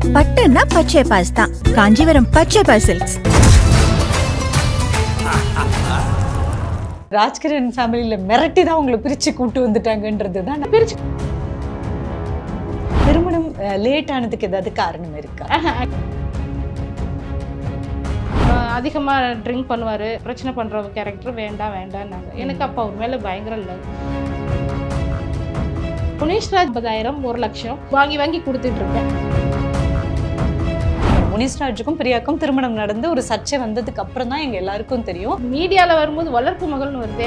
பட்டுன்னா பச்சை பாஸ் தான். காஞ்சிபுரம் பச்சை பாஸ் சில்க்ஸ். ராஜ்கிரண் ஃபேமிலியில மிரட்டி தான் உங்களை பிரிச்சு கூட்டு வந்துட்டாங்கன்றது தான். பிரிச்சு திருமணம் லேட் ஆனதுக்கு ஏதாவது காரணம் இருக்கா? அதிகமாக ட்ரிங்க் பண்ணுவார், பிரச்சனை பண்ணுற கேரக்டர் வேண்டாம் வேண்டாம்னாங்க. எனக்கு அப்போ அவர் மேலே பயங்கர லவ். முனிஷ்ராஜ் 50,000 1,00,000 வாங்கி வாங்கி கொடுத்துட்டு இருக்கேன். முனிஷ்ராஜுக்கும் பிரியாக்கும் திருமணம் நடந்து ஒரு சர்ச்சை வந்ததுக்கு அப்புறம் தான் எங்க எல்லாருக்கும் தெரியும். மீடியாவில் வரும்போது வளர்ப்பு மகள்னு வருது.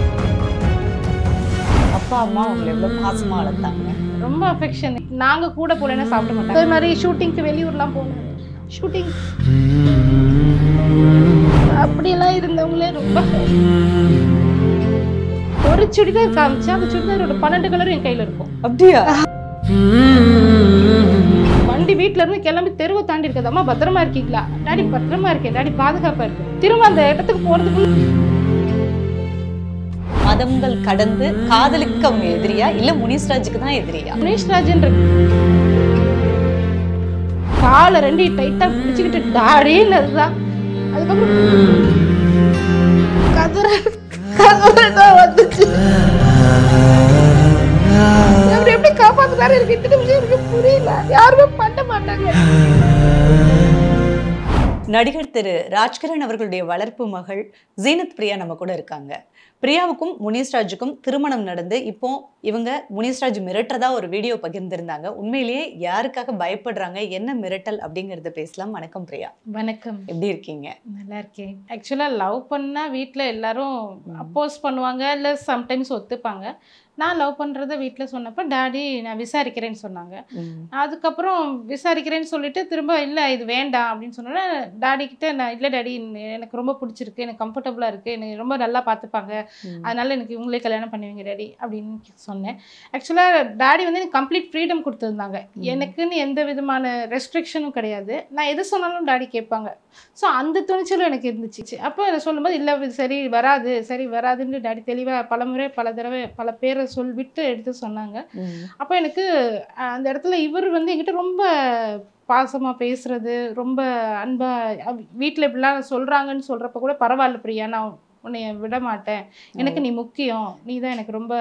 அப்பா அம்மா அவங்களை எவ்வளவு பாசமா வளர்த்தாங்க. ரொம்ப அஃபெக்ஷன். நாங்கள் கூட போலன்னா சாப்பிட மாட்டோம். அதே மாதிரி ஷூட்டிங்க்கு வெளியூர்லாம் போகணும். ஷூட்டிங் அப்படியெல்லாம் இருந்தவங்களே ரொம்ப. ஒரு சுடிதார் காமிச்சா அந்த சுடிதாரோட 12 கலரும் என் கையில இருக்கும். அப்படியா? வண்டி வீட்டுல இருந்து கிளம்பி தெருவை தாண்டி இருக்காது. அம்மா பத்திரமா இருக்கீங்களா? டாடி பத்திரமா இருக்கேன், டாடி பாதுகாப்பா இருக்கு. திரும்ப அந்த இடத்துக்கு போறதுக்கு மதங்கள் கடந்து காதலுக்கு அவங்க எதிரியா இல்ல முனிஷ்ராஜுக்கு தான் எதிரியா? முனிஷ்ராஜ்ன்ற காலை 2 டைட்டா பிடிச்சுக்கிட்டு டாடின்னதுதான். அதுக்கப்புறம் கதறதான் வந்துச்சு. அவர் எப்படி காப்பாத்துறாரு இருக்கு இத்தனை விஷயம் இருக்கு புரியல. யாருமே பண்ண மாட்டாங்க. நடிகர் திரு ராஜ்கிரண் அவர்களுடைய வளர்ப்பு மகள் ஜீனத் பிரியா நம்ம கூட இருக்காங்க. பிரியாவுக்கும் முனிஷ்ராஜுக்கும் திருமணம் நடந்து இப்போ இவங்க முனிஷ்ராஜ் மிரட்டுறதா ஒரு வீடியோ பகிர்ந்திருந்தாங்க. உண்மையிலேயே யாருக்காக பயப்படுறாங்க, என்ன மிரட்டல் அப்படிங்கறத பேசலாம். வணக்கம் பிரியா. வணக்கம். எப்படி இருக்கீங்க? நல்லா இருக்கேன். ஆக்சுவலா லவ் பண்ணா வீட்டுல எல்லாரும் அப்போஸ் பண்ணுவாங்க, இல்ல சம்டைம்ஸ் ஒத்துப்பாங்க. நான் லவ் பண்ணுறத வீட்டில் சொன்னப்போ டாடி நான் விசாரிக்கிறேன்னு சொன்னாங்க. அதுக்கப்புறம் விசாரிக்கிறேன்னு சொல்லிட்டு திரும்ப இல்லை இது வேண்டாம் அப்படின்னு சொன்னோன்னா டாடிக்கிட்ட நான் இல்லை டாடி எனக்கு ரொம்ப பிடிச்சிருக்கு, எனக்கு கம்ஃபர்டபுளாக இருக்குது, எனக்கு ரொம்ப நல்லா பார்த்துப்பாங்க, அதனால எனக்கு இவங்களே கல்யாணம் பண்ணுவீங்க டாடி அப்படின்னு சொன்னேன். ஆக்சுவலாக டாடி வந்து எனக்கு கம்ப்ளீட் ஃப்ரீடம் கொடுத்துருந்தாங்க. எனக்குன்னு எந்த விதமான ரெஸ்ட்ரிக்ஷனும் கிடையாது. நான் எது சொன்னாலும் டாடி கேட்பாங்க. ஸோ அந்த துணிச்சலும் எனக்கு இருந்துச்சு. அப்போ அதை சொல்லும்போது இல்லை சரி வராது சரி வராதுன்னு டாடி தெளிவாக பலமுறை பல தடவை பல பேரை சொல்லிவிட்டு எடுத்து சொன்னாங்க. அப்போ எனக்கு அந்த இடத்துல இவர் வந்து என்கிட்ட ரொம்ப பாசமாக பேசுறது, ரொம்ப அன்பாக வீட்டில் இப்படிலாம் சொல்கிறாங்கன்னு சொல்கிறப்ப கூட பரவாயில்ல பிரியா, நான் உன்னை விட மாட்டேன், எனக்கு நீ முக்கியம், நீ தான் எனக்கு ரொம்ப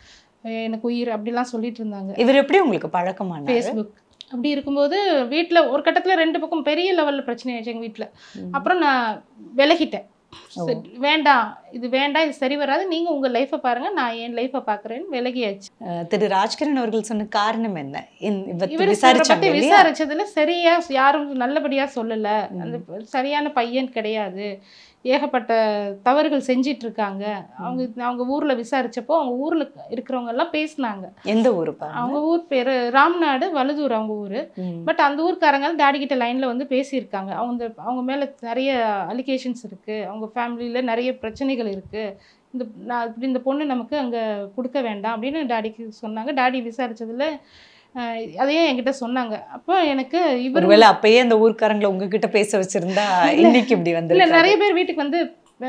எனக்கு உயிர் அப்படிலாம் சொல்லிட்டு இருந்தாங்க. இவர் எப்படி உங்களுக்கு பழக்கமான? ஃபேஸ்புக். அப்படி இருக்கும்போது வீட்டில் ஒரு கட்டத்தில் 2 பக்கம் பெரிய லெவலில் பிரச்சனை ஆயிடுச்சு எங்கள் வீட்டில். அப்புறம் நான் விலகிட்டேன். வேண்டாம் இது வேண்டாம், இது சரி வராது, நீங்க உங்க லைஃபை பாருங்க, நான் என் லைஃபை பாக்குறேன்னு விலகியாச்சு. திரு ராஜ்கிரண் அவர்கள் சொன்ன காரணம் என்ன? இவர் விசாரிச்சதுல சரியா யாரும் நல்லபடியா சொல்லல, அந்த சரியான பையன் கிடையாது, ஏகப்பட்ட தவறுகள் செஞ்சிட்டு இருக்காங்க. அவங்க ஊர்ல விசாரிச்சப்போ அவங்க ஊர்ல இருக்கிறவங்க எல்லாம் பேசினாங்க. எந்த ஊரு? அவங்க ஊர் பேரு ராம்நாடு, வலுதூர் அவங்க ஊரு. பட் அந்த ஊர்க்காரங்க டாடி கிட்ட லைன்ல வந்து பேசியிருக்காங்க. அவங்க மேல நிறைய அலிகேஷன்ஸ் இருக்கு, அவங்க ஃபேமிலியில நிறைய பிரச்சனைகள் இருக்கு, இந்த பொண்ணு நமக்கு அங்க கொடுக்க வேண்டாம் அப்படின்னு டாடிக்கு சொன்னாங்க. டாடி விசாரிச்சதுல அதையே என்கிட்ட சொன்னாங்க. அப்போ எனக்கு இவர் ஒருவேளை அப்பயே அந்த ஊர்க்காரங்களை உங்ககிட்ட பேச வச்சிருந்தா இன்னைக்கு இப்படி வந்து இல்லை, நிறைய பேர் வீட்டுக்கு வந்து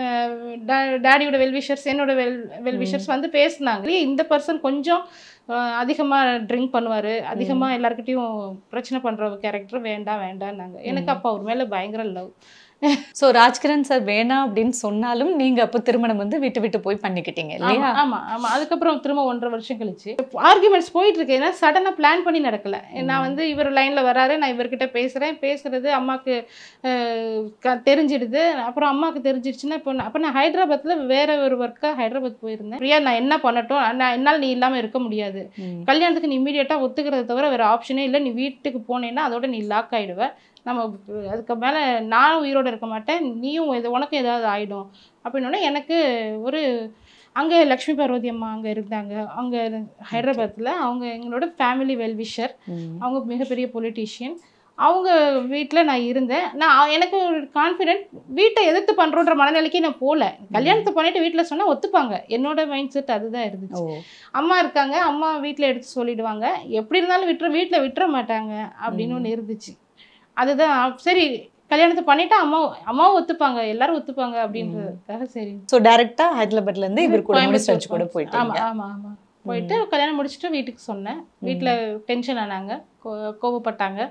டாடியோட வெல்விஷர்ஸ் என்னோட வெல்விஷர்ஸ் வந்து பேசினாங்க. இந்த பர்சன் கொஞ்சம் அதிகமாக ட்ரிங்க் பண்ணுவார், அதிகமாக எல்லாருக்கிட்டையும் பிரச்சனை பண்ணுற கேரக்டர் வேண்டாம் வேண்டாம்னாங்க. எனக்கு அப்போ அவர் மேலே பயங்கர லவ். ஸோ ராஜ்கிரண் சார் வேணாம் அப்படின்னு சொன்னாலும் நீங்க அப்போ திருமணம் வந்து விட்டு விட்டு போய் பண்ணிக்கிட்டீங்க இல்லையா? ஆமாம் ஆமாம். அதுக்கப்புறம் திரும்ப 1.5 வருஷம் கழிச்சு ஆர்குமெண்ட்ஸ் போயிட்டு இருக்கு. ஏன்னா சடனாக பிளான் பண்ணி நடக்கல. நான் வந்து இவர் லைனில் வராரு, நான் இவர்கிட்ட பேசுறது அம்மாவுக்கு தெரிஞ்சிடுது. அப்புறம் அம்மாவுக்கு தெரிஞ்சிடுச்சுன்னா அப்போ நான் ஹைதராபாத்தில் வேற ஒரு ஒர்க்காக ஹைதராபாத் போயிருந்தேன். பிரியா நான் என்ன பண்ணட்டும், என்னால் நீ இல்லாமல் இருக்க முடியாது, கல்யாணத்துக்கு நீ இமீடியட்டாக ஒத்துக்கிறத தவிர வேறு ஆப்ஷனே இல்லை, நீ வீட்டுக்கு போனேன்னா அதோட நீ லாக் ஆகிடுவ, நம்ம அதுக்கு மேலே நானும் உயிரோடு இருக்க மாட்டேன், நீயும் உனக்கும் ஏதாவது ஆகிடும் அப்படின்னோடனே எனக்கு ஒரு அங்கே லக்ஷ்மி பார்வதி அம்மா அங்கே இருந்தாங்க, அங்கே ஹைதராபாத்தில். அவங்க எங்களோட ஃபேமிலி வெல்விஷர், அவங்க மிகப்பெரிய பொலிட்டீஷியன். அவங்க வீட்டில் நான் இருந்தேன். எனக்கு ஒரு கான்ஃபிடென்ட், வீட்டை எதிர்த்து பண்ணுறோன்ற மனநிலைக்கு நான் போகல. கல்யாணத்தை பண்ணிட்டு வீட்டில் சொன்னால் ஒத்துப்பாங்க, என்னோட மைண்ட் செட் அதுதான் இருந்துச்சு. அம்மா இருக்காங்க, அம்மா வீட்டில் எடுத்து சொல்லிடுவாங்க, எப்படி இருந்தாலும் வீட்டில் விட்டுற மாட்டாங்க அப்படின்னு ஒன்று இருந்துச்சு. அதுதான் சரி, கல்யாணத்தை பண்ணிட்டா அம்மாவும் ஒத்துப்பாங்க, எல்லாரும் ஒத்துப்பாங்க அப்படின்றதுக்காக சரி. ஸோ டைரக்டா ஹைதராபாத்ல இருந்து இவர் கூட முனிஷ்ராஜ் கூட போயிட்டு? ஆமாம். போயிட்டு கல்யாணம் முடிச்சுட்டு வீட்டுக்கு சொன்னேன். வீட்டில் டென்ஷன் ஆனாங்க, கோவப்பட்டாங்க.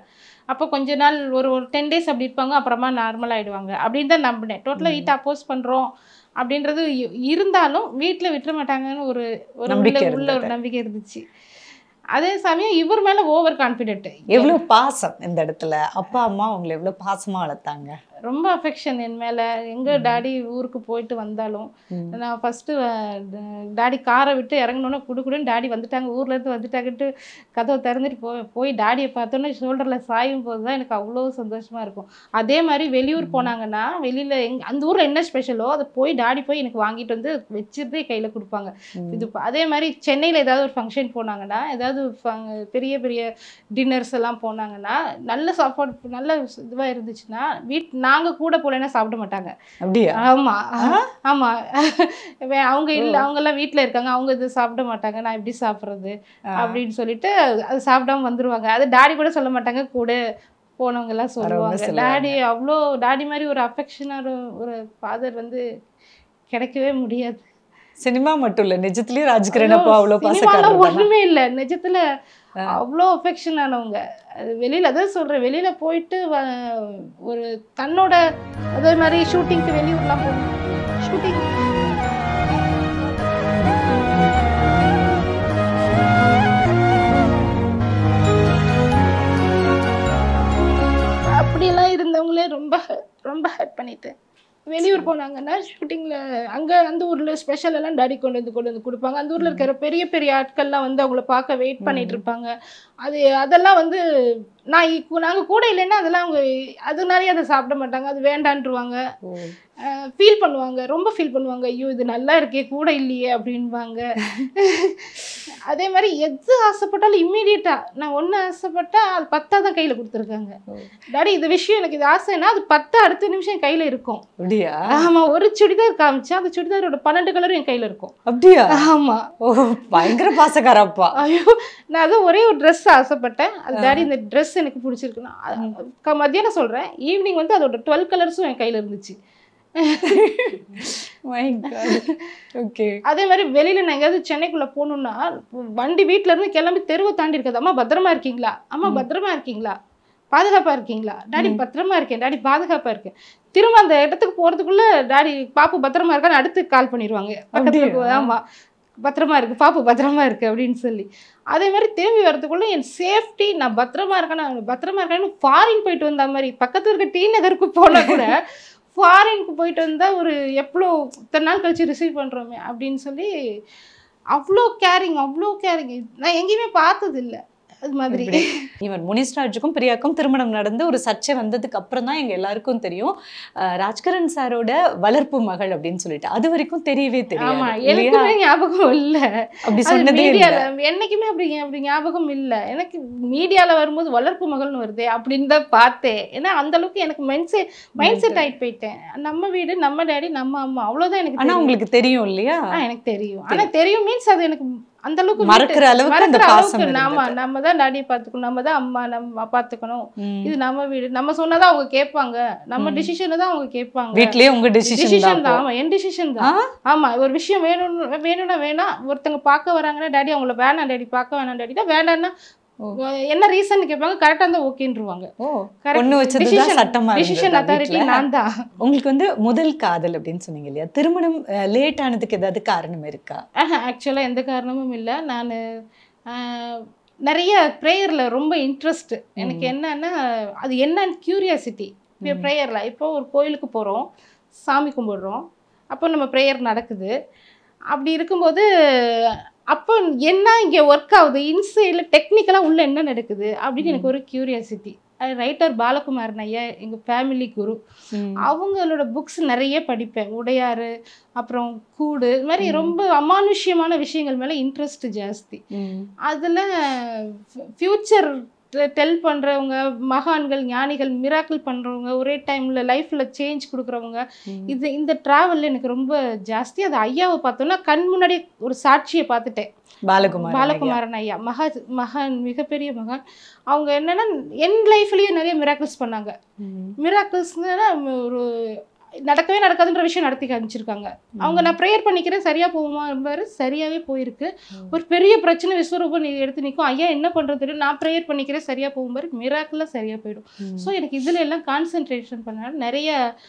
அப்போ கொஞ்ச நாள் ஒரு 10 days அப்படி இருப்பாங்க, அப்புறமா நார்மல் ஆகிடுவாங்க அப்படின்னு தான் நம்பினேன். டோட்டலாக வீட்டை அப்போஸ் பண்ணுறோம் அப்படின்றது இருந்தாலும் வீட்டில் விட்டுற மாட்டாங்கன்னு ஒரு உள்ள ஒரு நம்பிக்கை இருந்துச்சு. அதே சமயம் இவர் மேலே ஓவர் கான்ஃபிடென்ட். எவ்வளோ பாசம் இந்த இடத்துல, அப்பா அம்மா உங்களை எவ்வளோ பாசமாக வளர்த்தாங்க? ரொம்ப அஃபெக்ஷன் என் மேலே. எங்கே டாடி ஊருக்கு போயிட்டு வந்தாலும் நான் ஃபஸ்ட்டு டாடி காரை விட்டு இறங்கினோன்னே குடுக்குடுன்னு டாடி வந்துட்டாங்க, ஊர்லேருந்து வந்துட்டாங்கன்ட்டு கதவை திறந்துட்டு போய் டாடியை பார்த்தோன்னே ஷோல்டரில் சாயும் போது தான் எனக்கு அவ்வளோ சந்தோஷமாக இருக்கும். அதே மாதிரி வெளியூர் போனாங்கன்னா வெளியில் அந்த ஊரில் என்ன ஸ்பெஷலோ அதை டாடி போய் எனக்கு வாங்கிட்டு வந்து வச்சுட்டு கையில் கொடுப்பாங்க. இது அதே மாதிரி சென்னையில் ஏதாவது ஒரு ஃபங்க்ஷன் போனாங்கன்னா, ஏதாவது பெரிய பெரிய டின்னர்ஸ் எல்லாம் போனாங்கன்னா, நல்ல சாப்பாடு நல்ல இதுவாக இருந்துச்சுன்னா நாங்கள் கூட போலன்னா சாப்பிட மாட்டாங்க. அப்படியா? ஆமாம் ஆமாம். அவங்க இல்லை, அவங்கெல்லாம் வீட்டில் இருக்காங்க, அவங்க இது சாப்பிட மாட்டாங்க, நான் எப்படி சாப்பிட்றது அப்படின்னு சொல்லிட்டு அது சாப்பிடாம வந்துடுவாங்க. அது டாடி கூட சொல்ல மாட்டாங்க, கூட போனவங்க எல்லாம் சொல்லுவாங்க. டாடி மாதிரி ஒரு அஃபெக்ஷனான ஒரு ஃபாதர் வந்து கிடைக்கவே முடியாது. சினிமா மட்டும் இல்ல, நிஜத்துலயும் ராஜ்கிரண் அப்பா அவ்வளோ பாசக்காரர். ஒண்ணுமே இல்ல, நிஜத்துல அவ்வளோ அஃபெக்ஷன் ஆனவங்க. அது வெளியில அதான் சொல்றேன், வெளியில போயிட்டு ஒரு தன்னோட அதே மாதிரி ஷூட்டிங்க்கு வெளியூர்லாம் போகணும். ஷூட்டிங் அப்படியெல்லாம் இருந்தவங்களே ரொம்ப ரொம்ப ஹர்ட் பண்ணிட்டு வெளியூர் போனாங்கன்னா ஷூட்டிங்கில் அங்கே அந்த ஊரில் ஸ்பெஷல் எல்லாம் டாடி கொண்டு வந்து கொடுப்பாங்க. அந்த ஊரில் இருக்கிற பெரிய பெரிய ஆட்கள்லாம் வந்து அவங்கள பார்க்க வெயிட் பண்ணிட்டு இருப்பாங்க. அதெல்லாம் வந்து நாங்கள் கூட இல்லைன்னா அதெல்லாம் அவங்க அதனாலே அதை சாப்பிட மாட்டாங்க, அது வேண்டான்ருவாங்க. ஃபீல் பண்ணுவாங்க, ரொம்ப ஃபீல் பண்ணுவாங்க, ஐயோ இது நல்லா இருக்கே கூட இல்லையே அப்படின்வாங்க. அதே மாதிரி எது ஆசைப்பட்டாலும் இம்மீடியட்டாக நான் ஒன்று ஆசைப்பட்டா அது 10 தான் கையில் கொடுத்துருக்காங்க. டாடி இந்த விஷயம் எனக்கு இது ஆசைன்னா அது 10 அடுத்த நிமிஷம் கையில் இருக்கும். அப்படியா? ஆமாம். ஒரு சுடிதார் காமிச்சா அந்த சுடிதாரோட 12 கலரும் என் கையில் இருக்கும். அப்படியா? ஆமாம். பயங்கர பாசக்காரப்பா. ஐயோ நான் அதுவும் ஒரே ஒரு ட்ரெஸ் ஆசைப்பட்டேன். அது டாடி இந்த ட்ரெஸ் எனக்கு பிடிச்சிருக்குன்னா மத்தியானம் சொல்கிறேன், ஈவினிங் வந்து அதோட 12 கலர்ஸும் என் கையில் இருந்துச்சு. அதே மாதிரி வெளியில நான் எங்கேயாவது சென்னைக்குள்ள போகணும்னா வண்டி வீட்டுல இருந்து கிளம்பி தெருவை தாண்டி இருக்காது. அம்மா பத்திரமா இருக்கீங்களா, அம்மா பத்திரமா இருக்கீங்களா, பாதுகாப்பா இருக்கீங்களா, டாடி பத்திரமா இருக்கேன், டாடி பாதுகாப்பா இருக்கேன். திரும்ப அந்த இடத்துக்கு போறதுக்குள்ள டாடி பாப்பு பத்திரமா இருக்கான்னு அடுத்து கால் பண்ணிடுவாங்க பக்கத்துல. ஆமா பத்திரமா இருக்கு பாப்பு, பத்திரமா இருக்கு அப்படின்னு சொல்லி. அதே மாதிரி திரும்பி வரதுக்குள்ள என் சேஃப்டி, நான் பத்திரமா இருக்கேன்னு ஃபாரின் போயிட்டு வந்த மாதிரி பக்கத்துல இருக்க டி நகருக்கு போனா கூட ஃபாரினுக்கு போயிட்டு வந்தால் ஒரு எவ்வளோ இத்தனை நாள் கழிச்சு ரிசீவ் பண்ணுறோமே அப்படின்னு சொல்லி அவ்வளோ கேரிங் நான் எங்கேயுமே பார்த்தது இல்லை அது மாதிரி. இவன் முனிஸ்ராஜுக்கும் பிரியாக்கும் திருமணம் நடந்து ஒரு சர்ச்சை வந்ததுக்கு அப்புறம் தான் எங்க எல்லாருக்கும் தெரியும் ராஜ்கிரண் சாரோட வளர்ப்பு மகள் அப்படின்னு சொல்லிட்டு. அது வரைக்கும் தெரியவே தெரியும். எனக்குமே ஞாபகம் இல்லை அப்படி சொன்னதே இல்லை. என்னைக்குமே அப்படி ஞாபகம் இல்லை. எனக்கு மீடியாவில் வரும்போது வளர்ப்பு மகள்னு வருதே அப்படின்னு தான் பார்த்தேன். ஏன்னா அந்த அளவுக்கு எனக்கு மைண்ட் செட் ஆகிட்டு போயிட்டேன். நம்ம வீடு, நம்ம டேடி, நம்ம அம்மா, அவ்வளோதான் எனக்கு. ஆனால் உங்களுக்கு தெரியும் இல்லையா? எனக்கு தெரியும். ஆனால் தெரியும் மீன்ஸ் அது எனக்கு அந்த அளவுக்கு மறக்கிற அளவுக்கு நம்ம தான் டாடியை பார்த்துக்கணும், நம்ம தான் அம்மா நம்ம பார்த்துக்கணும், இது நம்ம வீடு, நம்ம சொன்னதான் அவங்க கேட்பாங்க, நம்ம டிசிஷனை தான் அவங்க கேட்பாங்க. வீட்லயே உங்க டிசிஷன் தான். ஆமா என் டிசிஷன் தான். ஆமா ஒரு விஷயம் வேணும்னா வேணாம், ஒருத்தங்க பார்க்க வராங்கன்னா டாடி அவங்கள வேணாம் டாடி பார்க்க வேணாம் டாடினா வேண்டாம்னா என்ன ரீசன் கேட்பாங்க, கரெக்டா இருந்தா ஓகேன்றுவாங்க. ஒண்ணு வச்சதுதான் சட்டமா டிசிஷன் அத்தாரிட்டி நான் தான். உங்களுக்கு வந்து முதல் காதல் அப்படின்னு சொன்னீங்க இல்லையா, திருமணம் லேட் ஆனதுக்கு ஏதாவது காரணம் இருக்கா? ஆக்சுவலா எந்த காரணமும் இல்லை. நான் நிறைய ப்ரேயர்ல ரொம்ப இன்ட்ரெஸ்ட். எனக்கு என்னன்னா அது என்னன்னு கியூரியாசிட்டி. ப்ரேயர்ல இப்போ ஒரு கோயிலுக்கு போறோம், சாமி கும்பிடுறோம், அப்போ நம்ம ப்ரேயர் நடக்குது. அப்படி இருக்கும்போது அப்போ என்ன இங்கே ஒர்க் ஆகுது, இன்சைடில் டெக்னிக்கலாக உள்ள என்ன நடக்குது அப்படின்னு எனக்கு ஒரு கியூரியாசிட்டி. ரைட்டர் பாலகுமாரன் ஐயா எங்கள் ஃபேமிலி குரு, அவங்களோட புக்ஸ் நிறைய படிப்பேன். உடையாறு, அப்புறம் கூடு, இது மாதிரி ரொம்ப அமானுஷ்யமான விஷயங்கள் மேலே இன்ட்ரெஸ்ட் ஜாஸ்தி. அதில் ஃப்யூச்சர் டெல் பண்ணுறவங்க, மகான்கள், ஞானிகள், மிராக்கிள் பண்ணுறவங்க, ஒரே டைமில் லைஃப்பில் சேஞ்ச் கொடுக்குறவங்க, இந்த ட்ராவலில் எனக்கு ரொம்ப ஜாஸ்தி. அது ஐயாவை பார்த்தோன்னா கண் முன்னாடி ஒரு சாட்சியை பார்த்துட்டேன். பாலகுமாரன் ஐயா மகான், மிகப்பெரிய மகான். அவங்க என்னன்னா என் லைஃப்லேயும் நிறைய மிராக்கிள்ஸ் பண்ணாங்க. மிராக்கிள்ஸ்னா ஒரு நடக்கவே நடக்காதுன்ற விஷயம் நடத்தி காமிச்சிருக்காங்க. அவங்க நான் ப்ரேயர் பண்ணிக்கிறேன் சரியா போகுமா பாரு, சரியாவே போயிருக்கு. ஒரு பெரிய பிரச்சனை விஸ்வரூபம் எடுத்து நிற்கும், ஐயா என்ன பண்றது, நான் ப்ரேயர் பண்ணிக்கிறேன் சரியா போகும் பாரு, மிராக்கிளா சரியா போயிடும். ஸோ எனக்கு இதுல எல்லாம் கான்சென்ட்ரேஷன் பண்ணாலும் நிறைய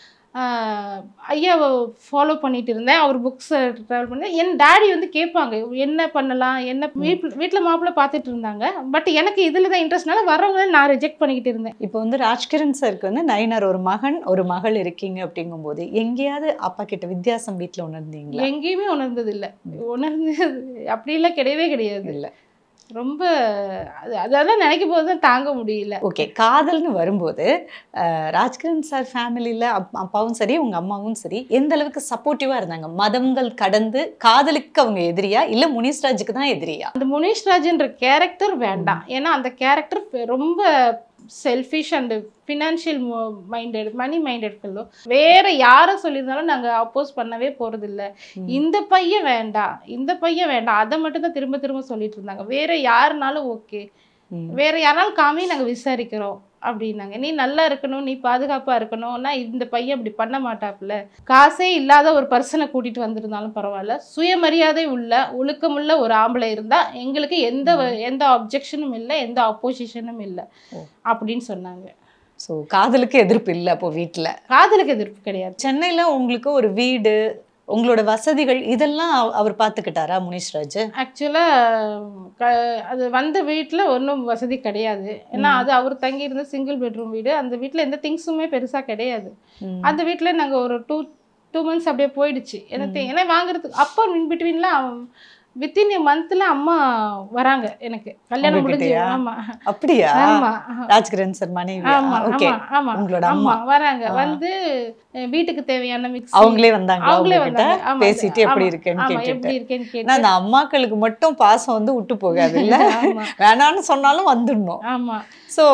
ஐயாவை ஃபாலோ பண்ணிட்டு இருந்தேன். அவர் புக்ஸை ட்ராவல் பண்ணி என் டாடி வந்து கேட்பாங்க என்ன பண்ணலாம், என்ன வீட்டில் மாப்பிள்ளை பார்த்துட்டு இருந்தாங்க. பட் எனக்கு இதில் தான் இன்ட்ரெஸ்ட்னால வரவங்க நான் ரிஜெக்ட் பண்ணிக்கிட்டு இருந்தேன். இப்போ வந்து ராஜ்கிரண் சாருக்கு வந்து நயினார் ஒரு மகன் ஒரு மகள் இருக்கீங்க அப்படிங்கும்போது எங்கேயாவது அப்பா கிட்ட வித்தியாசம் வீட்டில் உணர்ந்தீங்களா? எங்கேயுமே உணர்ந்தது இல்லை. உணர்ந்தது அப்படிலாம் கிடையவே கிடையாது. இல்லை, ரொம்ப அதெல்லாம் நினைக்கும் போது தான் தாங்க முடியல. ஓகே, காதல்னு வரும்போது ராஜ்கிரண் சார் ஃபேமிலியில் அப்பாவும் சரி உங்கள் அம்மாவும் சரி எந்த அளவுக்கு சப்போர்ட்டிவாக இருந்தாங்க? மதங்கள் கடந்து காதலுக்கு அவங்க எதிரியா இல்லை முனிஷ்ராஜுக்கு தான் எதிரியா? அந்த முனிஷ்ராஜ்ன்ற கேரக்டர் வேண்டாம். ஏன்னா அந்த கேரக்டர் ரொம்ப selfish and financial minded, money minded fellow. வேற யாரை சொல்லியிருந்தாலும் நாங்கள் அப்போஸ் பண்ணவே போகிறது இல்லை. இந்த பையன் வேண்டாம், இந்த பையன் வேண்டாம், அதை மட்டும் தான் திரும்ப திரும்ப சொல்லிட்டு இருந்தாங்க. வேற யாருனாலும் ஓகே, வேற யாராலும் காமி நாங்கள் விசாரிக்கிறோம் அப்படின்னாங்க. நீ நல்லா இருக்கணும், நீ பாதுகாப்பாக இருக்கணும்னா இந்த பையன் அப்படி பண்ண மாட்டாப்புல. காசே இல்லாத ஒரு பர்சனை கூட்டிகிட்டு வந்திருந்தாலும் பரவாயில்ல, சுயமரியாதை உள்ள ஒழுக்கமுள்ள ஒரு ஆம்பளை இருந்தால் எங்களுக்கு எந்த அப்ஜெக்ஷனும் இல்லை, எந்த அப்போசிஷனும் இல்லை அப்படின்னு சொன்னாங்க. ஸோ காதலுக்கு எதிர்ப்பு இல்லை அப்போ வீட்டில்? காதலுக்கு எதிர்ப்பு கிடையாது. சென்னையில் உங்களுக்கு ஒரு வீடு, உங்களோட வசதிகள் இதெல்லாம் அவர் பார்த்துக்கிட்டாரா முனிஷ்ராஜ்? ஆக்சுவலாக அது வந்த வீட்டில் ஒன்றும் வசதி கிடையாது. ஏன்னா அது அவர் தங்கியிருந்த சிங்கிள் பெட்ரூம் வீடு. அந்த வீட்டில் எந்த திங்ஸுமே பெருசாக கிடையாது. அந்த வீட்டில் நாங்கள் ஒரு டூ மந்த்ஸ் அப்படியே போயிடுச்சு. ஏன்னா வாங்குறதுக்கு அப்போ இன்பிட்வீன்லாம் வித்தின் எ மந்த்ல அம்மா வராங்க எனக்கு கல்யாணம் முடிஞ்சு. ஆமா அப்படியா? ஆமா, ராஜ்கிரண் சார் மனைவி. ஆமா ஆமா உங்களோட அம்மா வராங்க. வந்து வீட்டுக்கு தேவையான மிக்ஸி அவங்களே வந்தாங்க. அவங்களே வந்தாங்க. பேசிட்டு எப்படி இருக்கேன்னு கேட்டுட்டு. அந்த அம்மாக்களுக்கு மட்டும் பாசம் வந்து விட்டு போகாது இல்ல, வேணான்னு சொன்னாலும் வந்துடணும். ஆமா. சோ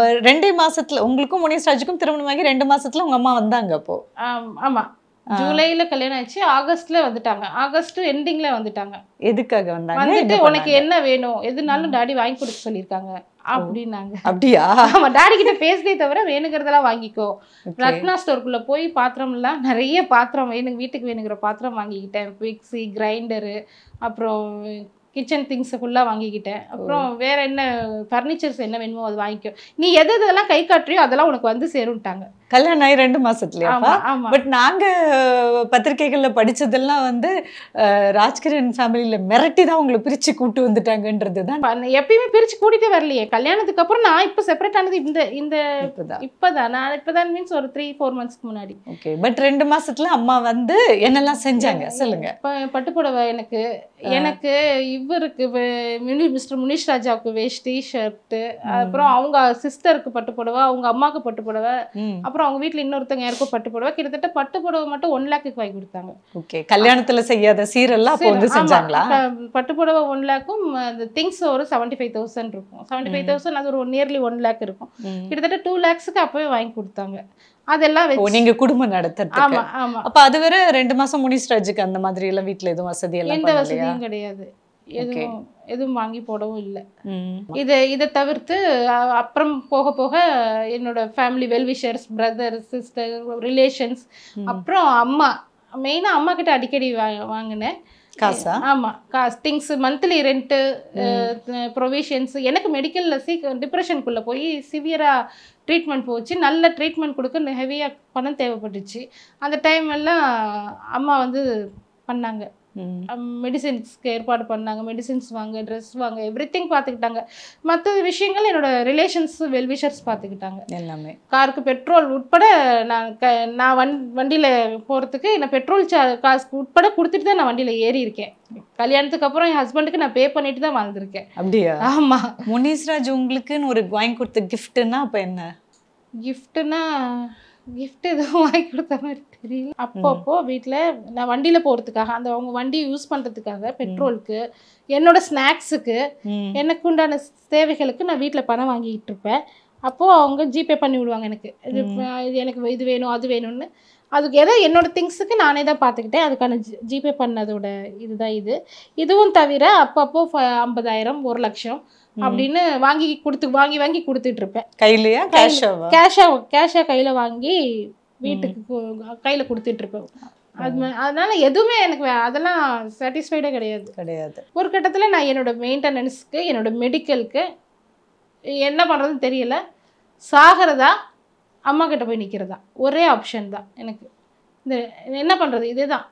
2 மாசத்துல உங்களுக்கும் முனிஷ்ராஜுக்கும் திருமணமாகி 2 மாசத்துல உங்க அம்மா வந்தாங்க அப்போ? ஆமா, ஜூலைல கல்யாணம் ஆச்சு, ஆகஸ்ட்ல வந்துட்டாங்க. ஆகஸ்ட் எண்டிங்ல வந்துட்டாங்க. எதுக்காக வந்தாங்க? வந்துட்டு உனக்கு என்ன வேணும் எதுனாலும் டாடி வாங்கி கொடுக்க சொல்லியிருக்காங்க அப்படின்னாங்க. அப்படியா? ஆமா, டாடி கிட்ட பேசுதே தவிர வேணுங்கிறதெல்லாம் வாங்கிக்கோ. ரத்னா ஸ்டோருக்குள்ள போய் பாத்திரம்லாம் நிறைய பாத்திரம் வீட்டுக்கு வேணுங்கிற பாத்திரம் வாங்கிக்கிட்டேன். மிக்ஸி, கிரைண்டரு, அப்புறம் கிச்சன் திங்ஸை ஃபுல்லாக வாங்கிக்கிட்டேன். அப்புறம் வேற என்ன ஃபர்னிச்சர்ஸ் என்ன வேணுமோ அது வாங்கிக்கோ, நீ எது எதெல்லாம் கை காட்டுறியோ அதெல்லாம் உனக்கு வந்து சேரும்ட்டாங்க. கல்யாணம் ஆகி 2 மாசத்துலயா? பட் நாங்க பத்திரிகைகள்ல படிச்சதெல்லாம் வந்து ராஜ்கிரண் ஃபேமிலியில மிரட்டி தான் உங்களை பிரிச்சு கூட்டு வந்துட்டாங்கன்றது தான். எப்பயுமே பிரிச்சு கூட்டிட்டே வரலையே. கல்யாணத்துக்கு அப்புறம் நான் இப்போ செப்பரேட் ஆனது இப்பதான் நான் இப்பதான் மீன்ஸ் ஒரு 3-4 மந்த்ஸ்க்கு முன்னாடி. ஓகே, பட் 2 மாசத்துல அம்மா வந்து என்னெல்லாம் செஞ்சாங்க சொல்லுங்க. பட்டுப்புடவை எனக்கு இவருக்கு மிஸ்டர் முனிஷ்ராஜாவுக்கு வேஷ்டி ஷர்ட்டு, அப்புறம் அவங்க சிஸ்டருக்கு பட்டுப்புடவை, அவங்க அம்மாவுக்கு பட்டுப்புடவை, அப்புறம் அவங்க வீட்டுல இன்னொருத்தங்க யாருக்கும் பட்டுப்புடவை. கிட்டத்தட்ட பட்டுப்புடவை மட்டும் 1 lakhக்கு வாங்கி கொடுத்தாங்க. ஓகே, கல்யாணத்துல செய்யாத சீரெல்லாம் அப்போ வந்து செஞ்சாங்களா? பட்டுப்புடவை 1 lakhக்கும் அந்த திங்ஸ் ஒரு 75,000 இருக்கும். 75,000 அது ஒரு நியர்லி 1 lakh இருக்கும். கிட்டத்தட்ட 2 lakhsக்கு அப்பவே வாங்கி கொடுத்தாங்க. அதெல்லாம் நீங்க குடும்பம் நடத்துறதுக்கு. ஆமா ஆமா. அப்ப அது வேற 2 மாசம் முனிஷ்ராஜுக்கு அந்த மாதிரி எல்லாம் வீட்டுல எதுவும் வசதி எல்லாம் எந்த வசதியும் கிடையாது. எதுவும் வாங்கி போடவும் இல்லை. இதை தவிர்த்து அப்புறம் போக போக என்னோட family wellwishers, brother, sister, relations, அப்புறம் அம்மா, மெயினாக அம்மா கிட்ட அடிக்கடி வாங்கினேன் காசா. ஆமாம், காசு, திங்ஸ், மந்த்லி ரெண்ட்டு, ப்ரொவிஷன்ஸ். எனக்கு மெடிக்கலில் டிப்ரெஷனுக்குள்ளே போய் சிவியராக ட்ரீட்மெண்ட் போச்சு. நல்ல ட்ரீட்மெண்ட் கொடுக்க ஹெவியாக பணம் தேவைப்பட்டுச்சு. அந்த டைம் எல்லாம் அம்மா வந்து பண்ணாங்க, மெடிசின்ஸ்க்கு ஏற்பாடு பண்ணாங்க. மெடிசின்ஸ் வாங்க, ட்ரெஸ் வாங்க, எவ்ரிதிங் பார்த்துக்கிட்டாங்க. மற்ற விஷயங்கள் என்னோட ரிலேஷன்ஸ், வெல்விஷர்ஸ் பார்த்துக்கிட்டாங்க எல்லாமே. காருக்கு பெட்ரோல் உட்பட நான் வண்டியில் போகிறதுக்கு என்ன பெட்ரோல் காசு உட்பட கொடுத்துட்டு தான் நான் வண்டியில் ஏறி இருக்கேன். கல்யாணத்துக்கு அப்புறம் என் ஹஸ்பண்டுக்கு நான் பே பண்ணிட்டு தான் வாழ்ந்துருக்கேன். அப்படியா? ஆமாம். முனிஷ்ராஜ் உங்களுக்குன்னு ஒரு வாங்கி கொடுத்த கிஃப்ட்னா அப்போ என்ன கிஃப்ட்னா? கிஃப்ட் எதுவும் வாங்கி கொடுத்த மாதிரி தெரியல. அப்பப்போ வீட்டில் நான் வண்டியில் போகிறதுக்காக, அந்த அவங்க வண்டி யூஸ் பண்ணுறதுக்காக, பெட்ரோலுக்கு, என்னோட ஸ்நாக்ஸுக்கு, எனக்கு உண்டான தேவைகளுக்கு நான் வீட்டில் பணம் வாங்கிக்கிட்டு இருப்பேன். அப்போது அவங்க ஜிபே பண்ணி விடுவாங்க எனக்கு. எனக்கு இது வேணும் அது வேணும்னு. அதுக்கு ஏதோ என்னோட திங்ஸுக்கு நானே தான் பார்த்துக்கிட்டேன். அதுக்கான ஜிபே பண்ணதோட இதுதான் இதுவும் தவிர அப்பப்போ 50,000, 1 லட்சம் அப்படின்னு வாங்கி கொடுத்துட்டு இருப்பேன். கையிலையா? கேஷா கையில் வாங்கி வீட்டுக்கு கையில் கொடுத்துட்ருப்பேன். அதனால எதுவுமே எனக்கு அதெல்லாம் சாட்டிஸ்ஃபைடே கிடையாது. ஒரு கட்டத்தில் நான் என்னோட மெயின்டெனன்ஸ்க்கு என்னோட மெடிக்கலுக்கு என்ன பண்ணுறதுன்னு தெரியல. சாகிறதா அம்மா கிட்ட போய் நிற்கிறதா ஒரே ஆப்ஷன் தான் எனக்கு. இந்த என்ன பண்ணுறது இதே தான்.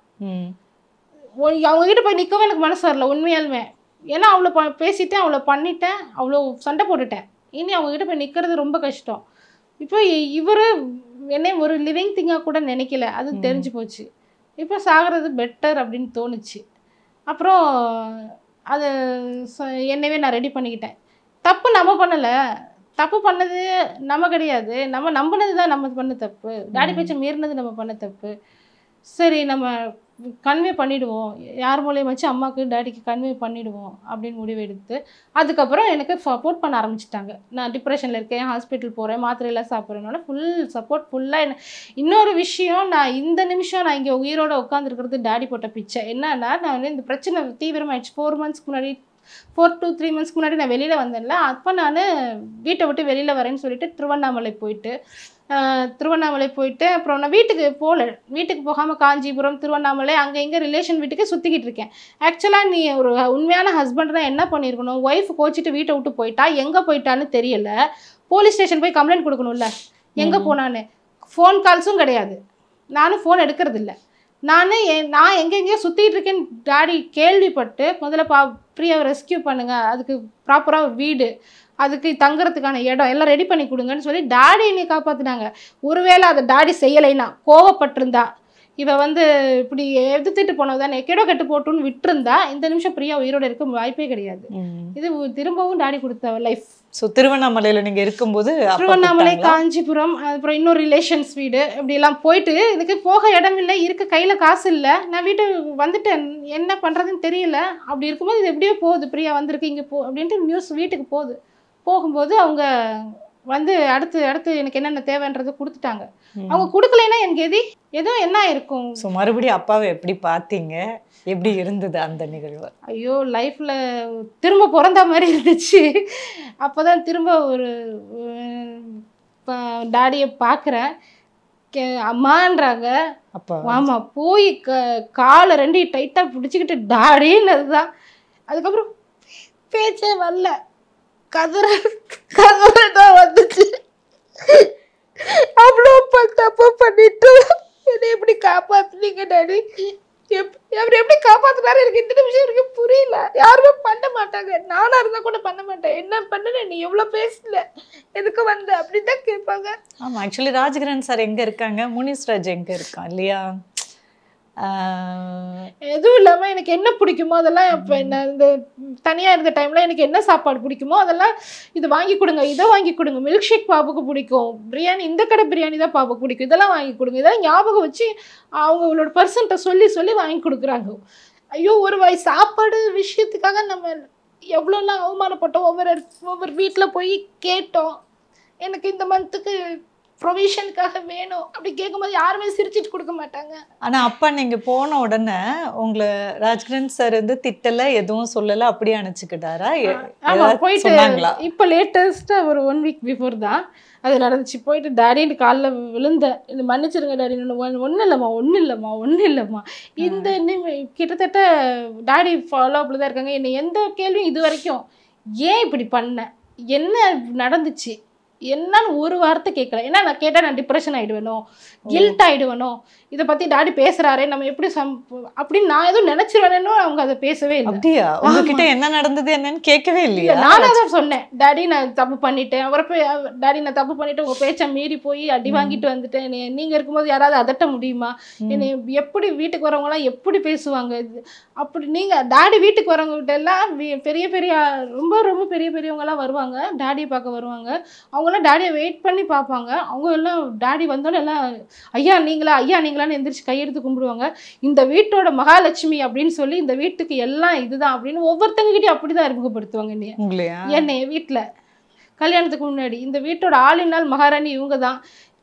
அவங்ககிட்ட போய் நிற்கவும் எனக்கு மனசு வரல உண்மையாலுமே. ஏன்னா அவ்வளோ பேசிட்டேன், அவ்வளோ பண்ணிட்டேன், அவ்வளோ சண்டை போட்டுட்டேன். இனி அவங்ககிட்ட போய் நிற்கிறது ரொம்ப கஷ்டம். இப்போ இவர் என்னை ஒரு லிவிங் திங்காக கூட நினைக்கல, அது தெரிஞ்சு போச்சு. இப்போ சாகிறது பெட்டர் அப்படின்னு தோணுச்சு. அப்புறம் அது என்னவே நான் ரெடி பண்ணிக்கிட்டேன். தப்பு நம்ம பண்ணலை, தப்பு பண்ணது நம்ம கிடையாது, நம்ம நம்பினது தான் நம்ம பண்ண தப்பு. டாடி பேச்சை மீறினது நம்ம பண்ண தப்பு. சரி நம்ம கன்வே பண்ணிவிடுவோம், யார் மூலியமாச்சும் அம்மாவுக்கு டாடிக்கு கன்வே பண்ணிவிடுவோம் அப்படின்னு முடிவு எடுத்து அதுக்கப்புறம் எனக்கு சப்போர்ட் பண்ண ஆரம்பிச்சிட்டாங்க. நான் டிப்ரெஷனில் இருக்கேன், ஹாஸ்பிட்டல் போகிறேன், மாத்திரையெல்லாம் சாப்பிட்றதுனால ஃபுல் சப்போர்ட் ஃபுல்லாக. இன்னொரு விஷயம், நான் இந்த நிமிஷம் நான் இங்கே உயிரோடு உட்காந்துருக்கிறது டாடி போட்ட பிச்சை. என்னன்னா நான் வந்து இந்த பிரச்சனை தீவிரமாகிடுச்சு 4 மந்த்ஸ்க்கு முன்னாடி, 4 to 3 மந்த்ஸ்க்கு முன்னாடி நான் வெளியில் வந்தேன்ல. அப்போ நான் வீட்டை விட்டு வெளியில் வரேன்னு சொல்லிட்டு திருவண்ணாமலை போயிட்டு அப்புறம் நான் வீட்டுக்கு போகாமல் காஞ்சிபுரம், திருவண்ணாமலை அங்கே இங்கே ரிலேஷன் வீட்டுக்கு சுற்றிக்கிட்டு இருக்கேன். ஆக்சுவலாக நீ ஒரு உண்மையான ஹஸ்பண்ட்னா என்ன பண்ணியிருக்கணும், ஒய்ஃப் கோச்சிட்டு வீட்டை விட்டு போயிட்டா, எங்கே போயிட்டான்னு தெரியல, போலீஸ் ஸ்டேஷன் போய் கம்ப்ளைண்ட் கொடுக்கணும்ல. எங்கே போனான்னு ஃபோன் கால்ஸும் கிடையாது, நானும் ஃபோன் எடுக்கிறதில்ல. நான் எங்கெங்கேயோ சுற்றிட்டு இருக்கேன்னு டாடி கேள்விப்பட்டு முதல்ல பிரியாவை ரெஸ்கியூ பண்ணுங்கள், அதுக்கு ப்ராப்பராக வீடு, அதுக்கு தங்குறதுக்கான இடம் எல்லாம் ரெடி பண்ணி கொடுங்கன்னு சொல்லி டாடி என்னை காப்பாற்றினாங்க. ஒருவேளை அதை டாடி செய்யலைன்னா, கோவப்பட்டிருந்தா, இவ வந்து இப்படி எதிர்த்துட்டு போனதான் எக்கேடோ கட்டு போட்டுன்னு விட்டுருந்தா இந்த நிமிஷம் பிரியா உயிரோட இருக்க வாய்ப்பே கிடையாது. இது திரும்பவும் டாடி கொடுத்த லைஃப். ஸோ திருவண்ணாமலையில் நீங்கள் இருக்கும்போது திருவண்ணாமலை, காஞ்சிபுரம், அப்புறம் இன்னொரு ரிலேஷன்ஸ் வீடு இப்படிலாம் போயிட்டு எனக்கு போக இடம் இல்லை, இருக்க கையில் காசு இல்லை, நான் வீட்டுக்கு வந்துட்டேன், என்ன பண்ணுறதுன்னு தெரியல. அப்படி இருக்கும்போது இது எப்படியோ போகுது, பிரியா வந்திருக்கு இங்கே அப்படின்ட்டு நியூஸ் வீட்டுக்கு போகும்போது அவங்க வந்து அடுத்து எனக்கு என்னென்ன தேவைன்றதை கொடுத்துட்டாங்க. அவங்க கொடுக்கலைன்னா எனக்கு எதுவும் என்ன இருக்கும். ஸோ மறுபடியும் அப்பாவை எப்படி பார்த்தீங்க, எப்படி இருந்தது அந்த நிகழ்வு? ஐயோ, லைஃப்பில் திரும்ப பிறந்த மாதிரி இருந்துச்சு. அப்போ தான் திரும்ப ஒரு டாடியை பார்க்குறேன். அம்மான்றாங்க. அப்போ ஆமாம், போய் காலை 2 டைட்டாக பிடிச்சிக்கிட்டு டாடின்னு தான். அதுக்கப்புறம் பேச்சே வரல, கதற தான் வந்துச்சு. அவ்வளோ தப்பு பண்ணிட்டு என்னை எப்படி காப்பாற்றுனீங்க டாடி, எப்படி காப்பாற்றினாரு எனக்கு இந்த நிமிஷம் எனக்கு புரியல. யாருமே பண்ண மாட்டாங்க, நானாக இருந்தால் கூட பண்ண மாட்டேன். என்ன பண்ணுன, நீ எவ்வளோ பேசல, எதுக்கு வந்த அப்படின்னு தான் கேட்பாங்க. ஆமாம், ஆக்சுவலி ராஜ்கிரண் சார் எங்கே இருக்காங்க, முனிஸ்ராஜ் எங்கே இருக்கான் இல்லையா? எதுவும் இல்லாமல் எனக்கு என்ன பிடிக்குமோ அதெல்லாம் இப்போ என்ன இந்த தனியாக இருந்த டைமில் எனக்கு என்ன சாப்பாடு பிடிக்குமோ அதெல்லாம் இது வாங்கி கொடுங்க, இதை வாங்கி கொடுங்க, மில்க் ஷேக் பாப்புக்கு பிடிக்கும், பிரியாணி இந்த கடை பிரியாணி தான் பாப்புக்கு பிடிக்கும், இதெல்லாம் வாங்கி கொடுங்க, இதெல்லாம் ஞாபகம் வச்சு அவங்களோட பர்சன்ட்டை சொல்லி வாங்கி கொடுக்குறாங்க. ஐயோ, ஒரு வாய் சாப்பாடு விஷயத்துக்காக நம்ம எவ்வளோலாம் அவமானப்பட்டோம். ஒவ்வொரு வீட்டில் போய் கேட்டோம், எனக்கு இந்த மந்த்துக்கு ப்ரொவிஷனுக்காக வேணும் அப்படி கேட்கும்போது யாருமே சிரிச்சிட்டு கொடுக்க மாட்டாங்க. ஆனால் அப்பா நீங்கள் போன உடனே உங்களை ராஜ்கிரண் சார் வந்து திட்டலை, எதுவும் சொல்லலை, அப்படியே அனுப்பிச்சுக்கிட்டாரா? போயிட்டு இப்போ லேட்டஸ்ட்டாக ஒரு 1 வீக் பிஃபோர் தான் அது நடந்துச்சு. போயிட்டு டாடின்னு காலில் விழுந்தேன், இந்த மன்னிச்சிருங்க டாடி, ஒன்றும் இல்லைம்மா. இந்த கிட்டத்தட்ட டாடி ஃபாலோ அப்பில் தான் இருக்காங்க. என்னை எந்த கேள்வியும் இது வரைக்கும் ஏன் இப்படி பண்ண, என்ன நடந்துச்சு என்னன்னு ஒரு வார்த்தை கேட்கல. ஏன்னா நான் கேட்டால் நான் டிப்ரெஷன் ஆகிடுவேனோ, கில்ட் ஆகிடுவேனோ, இதை பற்றி டாடி பேசுகிறாரே நம்ம எப்படி அப்படின்னு நான் எதுவும் நினச்சிருவேனோ. அவங்க அதை பேசவே இல்லை. அப்படியா? உங்ககிட்ட என்ன நடந்தது என்னன்னு கேட்கவே இல்லையா? நானாக தான் சொன்னேன், டாடி நான் தப்பு பண்ணிட்டேன், அவரை போய் டாடி நான் தப்பு பண்ணிவிட்டு உங்கள் பேச்சை மீறி போய் அடி வாங்கிட்டு வந்துட்டேன், நீங்கள் இருக்கும்போது யாராவது அதட்ட முடியுமா, என்னை எப்படி வீட்டுக்கு வரவங்களாம் எப்படி பேசுவாங்க, இது அப்படி நீங்கள் டாடி வீட்டுக்கு வரவங்ககிட்ட எல்லாம் பெரிய ரொம்ப பெரியவங்களாம் வருவாங்க, டாடியை பார்க்க வருவாங்க. அவங்களாம் டாடியை வெயிட் பண்ணி பார்ப்பாங்க. அவங்க எல்லாம் டாடி வந்தோன்னே எல்லாம் ஐயா நீங்களான்னு எந்திரிச்சு கையெடுத்து கும்பிடுவாங்க. இந்த வீட்டோட மகாலட்சுமி அப்படின்னு சொல்லி இந்த வீட்டுக்கு எல்லாம் இதுதான் அப்படின்னு ஒவ்வொருத்தங்ககிட்டயும் அப்படிதான் அறிமுகப்படுத்துவாங்க என்னைய வீட்டில் கல்யாணத்துக்கு முன்னாடி. இந்த வீட்டோட ஆளினால் மகாராணி இவங்க தான்,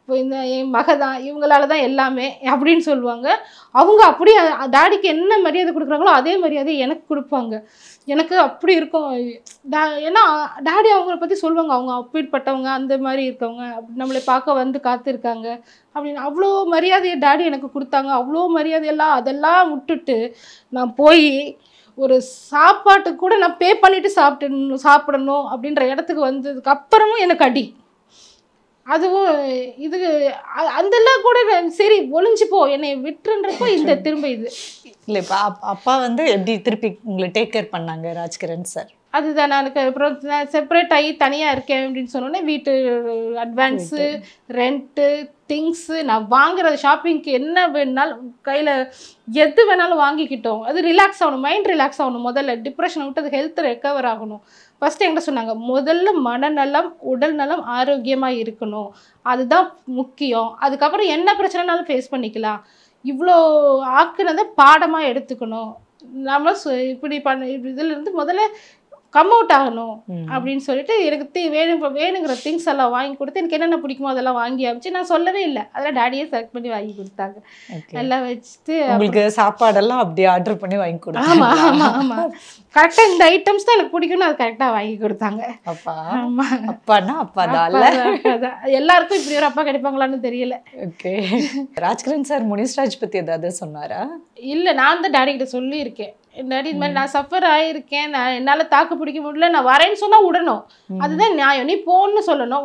இந்த என் மக தான், இவங்களால தான் எல்லாமே அப்படின்னு சொல்லுவாங்க. அவங்க அப்படியே டாடிக்கு என்ன மரியாதை கொடுக்குறாங்களோ அதே மரியாதை எனக்கு கொடுப்பாங்க. எனக்கு அப்படி இருக்கும். ஏன்னா டாடி அவங்கள பற்றி சொல்லுவாங்க, அவங்க அப்பீற்பட்டவங்க, அந்த மாதிரி இருக்கவங்க, அப்படி நம்மளை பார்க்க வந்து காத்திருக்காங்க அப்படின்னு. அவ்வளோ மரியாதையை டாடி எனக்கு கொடுத்தாங்க. அவ்வளோ மரியாதையெல்லாம் அதெல்லாம் விட்டுட்டு நான் போய் ஒரு சாப்பாட்டுக்கு கூட நான் பே பண்ணிவிட்டு சாப்பிடணும் அப்படின்ற இடத்துக்கு வந்ததுக்கு அப்புறமும் எனக்கு அடி. அதுவும் இது அதெல்லாம் கூட சரி ஒளிஞ்சு போ என்னை விட்டுன்றப்போ இந்த திரும்ப இது இல்லை. இப்போ அப்பா வந்து எப்படி திருப்பி உங்களை டேக் கேர் பண்ணாங்க ராஜ்கிரண் சார்? அதுதான் எனக்கு அப்புறம் நான் செப்பரேட் ஆகி தனியாக இருக்கேன் அப்படின்னு சொன்னோன்னே வீட்டு அட்வான்ஸு, ரெண்ட்டு, திங்ஸு, நான் வாங்குறது ஷாப்பிங்க்கு என்ன வேணுனாலும் கையில் எது வேணாலும் வாங்கிக்கிட்டோம். அது ரிலாக்ஸ் ஆகணும், மைண்ட் ரிலாக்ஸ் ஆகணும். முதல்ல டிப்ரெஷனை விட்டு அது ஹெல்த் ரெக்கவர் ஆகணும். ஃபஸ்ட்டு என்கிட்ட சொன்னாங்க, முதல்ல மனநலம் உடல் நலம் ஆரோக்கியமாக இருக்கணும், அதுதான் முக்கியம். அதுக்கப்புறம் என்ன பிரச்சனைனாலும் ஃபேஸ் பண்ணிக்கலாம். இவ்வளோ ஆக்குனதை பாடமாக எடுத்துக்கணும். நம்ம இப்படி இதுலேருந்து முதல்ல கம் அவுட் ஆகணும் அப்படின்னு சொல்லிட்டு எனக்கு வேணுங்கிற திங்ஸ் எல்லாம் வாங்கி கொடுத்து எனக்கு என்னென்ன பிடிக்குமோ அதெல்லாம் வாங்கி அமைச்சு நான் சொல்லவே இல்லை. அதெல்லாம் டாடியே செலக்ட் பண்ணி வாங்கி கொடுத்தாங்க. எல்லாம் வச்சுட்டு உங்களுக்கு சாப்பாடெல்லாம் அப்படியே ஆர்டர் பண்ணி வாங்கி கொடுத்தாங்க. ஆமாம் ஆமாம் ஆமாம், கரெக்டாக இந்த ஐட்டம்ஸ் தான் எனக்கு பிடிக்கும்னு அது கரெக்டாக வாங்கி கொடுத்தாங்க. அப்பா அப்பான்னா அப்பா தான். எல்லாருக்கும் இப்படி ஒரு அப்பா கிடைப்பாங்களான்னு தெரியல. ஓகே. ராஜ்கிரண் சார் முனிஸ்ராஜ் பற்றி ஏதாவது சொன்னாரா? இல்லை, நான் தான் டாடி கிட்ட சொல்லியிருக்கேன். டாடி இது மாதிரி நான் சஃபர் ஆகியிருக்கேன், நான் என்னால் தாக்கு பிடிக்க முடியல, நான் வரேன்னு சொன்னால் விடணும், அதுதான் நியாயம். நீ போன்னு சொல்லணும்.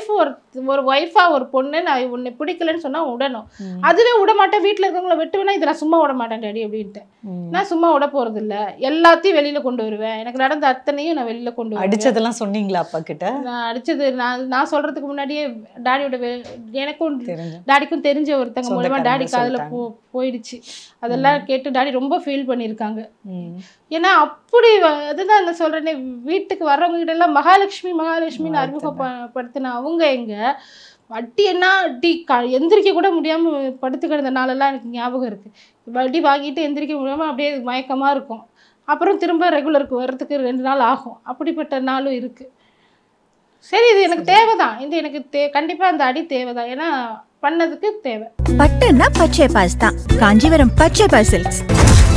ஒரு ஒய்ஃபா ஒரு பொண்ணு நான் உன்னை பிடிக்கலன்னு சொன்னால் விடணும். அதுவே விட மாட்டேன். வீட்டில் இருக்கவங்கள வெட்டுவேன்னா இதை நான் சும்மா விட மாட்டேன் டாடி அப்படின்ட்டு. நான் சும்மா விட போகிறது இல்லை, எல்லாத்தையும் வெளியில் கொண்டு வருவேன். எனக்கு நடந்த அத்தனையும் நான் வெளியில் கொண்டு வருவேன். அடிச்சதெல்லாம் சொன்னீங்களா அப்பா கிட்ட? நான் அடித்தது நான் சொல்கிறதுக்கு முன்னாடியே டாடியோட எனக்கும் டாடிக்கும் தெரிஞ்ச ஒருத்தங்க மூலமாக டாடி காதில் போயிடுச்சு. அதெல்லாம் கேட்டு டாடி ரொம்ப ஃபீல் பண்ணியிருக்காங்க. ஏன்னா அப்படி அதுதான் என்ன சொல்றேனே, வீட்டுக்கு வர்றவங்க கிட்ட எல்லாம் மகாலட்சுமின்னு அறிமுகப்படுத்தின அவங்க எங்க வட்டி என்ன அடி எந்திரிக்க கூட முடியாம படுத்து கிடந்த நாளெல்லாம் எனக்கு ஞாபகம் இருக்கு. வட்டி வாங்கிட்டு எந்திரிக்க முடியாம அப்படியே மயக்கமா இருக்கும். அப்புறம் திரும்ப ரெகுலருக்கு வர்றதுக்கு 2 நாள் ஆகும். அப்படிப்பட்ட நாளும் இருக்கு. சரி, இது எனக்கு தேவைதான், இது எனக்கு கண்டிப்பா அந்த அடி தேவைதான். ஏன்னா பண்ணதுக்கு தேவை. பட்டுன்னா பச்சை பாஸ் தான். காஞ்சிபுரம் பச்சை பாஸ் சில்க்ஸ்.